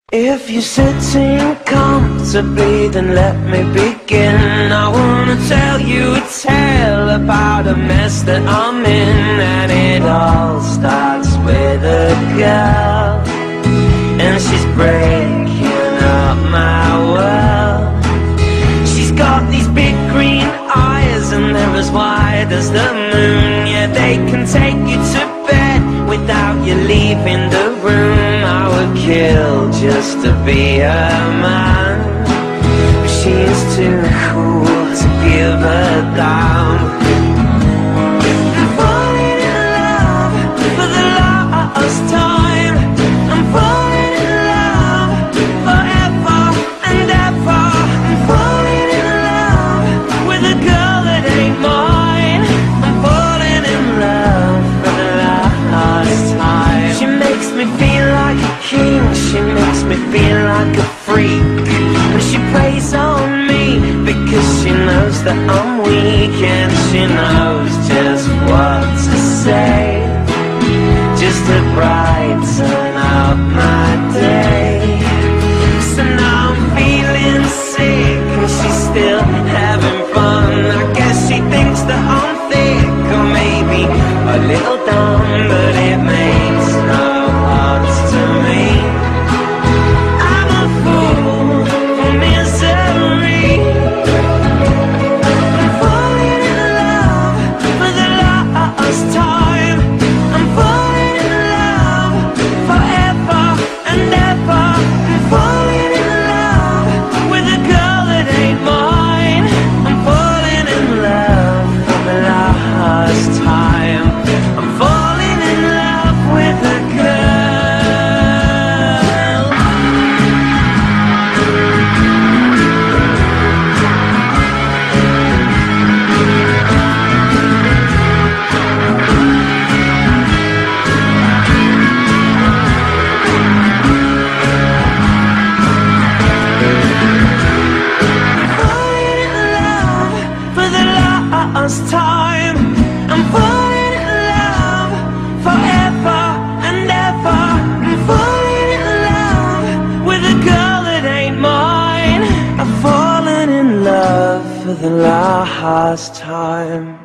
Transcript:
If you're sitting comfortably, then let me begin. I wanna tell you a tale about a mess that I'm in. And it all starts with a girl, and she's breaking up my world. She's got these big green eyes, and they're as wide as the moon. Yeah, they can take you to bed without you leaving the room. I would kill just to be her man, but she's too cool to give her down. I'm falling in love for the last time. I'm falling in love forever and ever. I'm falling in love with a girl that ain't mine. I'm falling in love for the last time. She makes me feel like a king, she makes me feel like a freak, and she preys on me because she knows that I'm weak, and she knows just what to say, just to brighten up my day. So now I'm feeling sick, and she's still having fun. I guess she thinks that I'm thick, or maybe a little dumb, but it makes no odds to me. I'm a fool for misery. I'm falling in love for the last time. I'm falling in love forever and ever. I'm falling in love with a girl that ain't mine. I'm falling in love for the last time. I'm falling in love with a girl. Last time. I'm falling in love forever and ever. I'm falling in love with a girl that ain't mine. I've fallen in love for the last time.